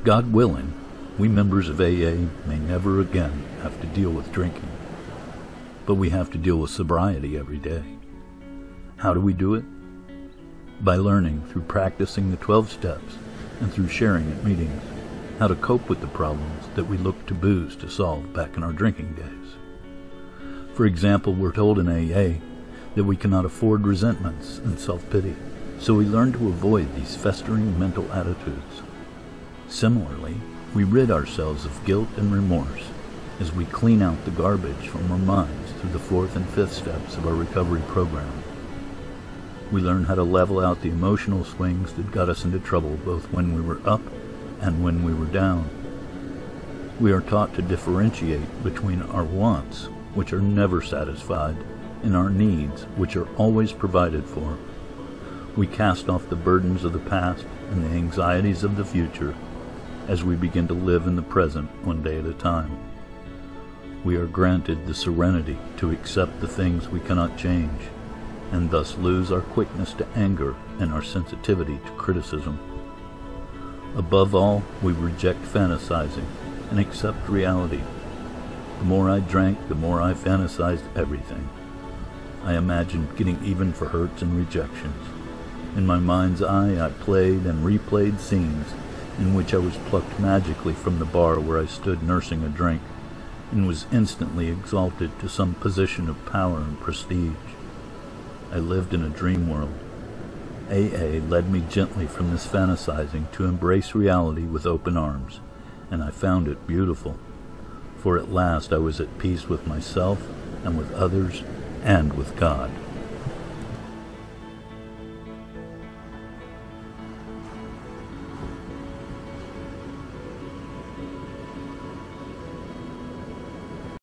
God willing, we members of AA may never again have to deal with drinking, but we have to deal with sobriety every day. How do we do it? By learning through practicing the 12 steps and through sharing at meetings how to cope with the problems that we look to booze to solve back in our drinking days. For example, we're told in AA that we cannot afford resentments and self-pity, so we learn to avoid these festering mental attitudes. Similarly, we rid ourselves of guilt and remorse as we clean out the garbage from our minds through the 4th and 5th steps of our recovery program. We learn how to level out the emotional swings that got us into trouble both when we were up and when we were down. We are taught to differentiate between our wants, which are never satisfied, and our needs, which are always provided for. We cast off the burdens of the past and the anxieties of the future as we begin to live in the present one day at a time. We are granted the serenity to accept the things we cannot change, and thus lose our quickness to anger and our sensitivity to criticism. Above all, we reject fantasizing and accept reality. The more I drank, the more I fantasized everything. I imagined getting even for hurts and rejections. In my mind's eye, I played and replayed scenes in which I was plucked magically from the bar where I stood nursing a drink and was instantly exalted to some position of power and prestige. I lived in a dream world. AA led me gently from this fantasizing to embrace reality with open arms, and I found it beautiful, for at last I was at peace with myself and with others and with God.